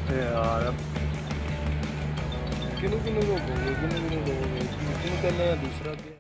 यार अब किन्नू किन्नू को बोलोगे किन्नू किन्नू को बोलोगे किन्नू करने या दूसरा